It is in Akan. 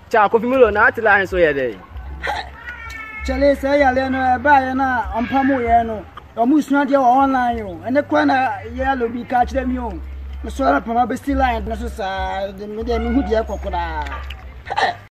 Cha Kofi Milo na atila so ye dey. Chale say ya le no ba ye na ompamu ye no. Omu suna dia online o. Ene kwa na ye lo bi ka kire mi o. Me so ra pama be still line na so sa de me hu dia kokora.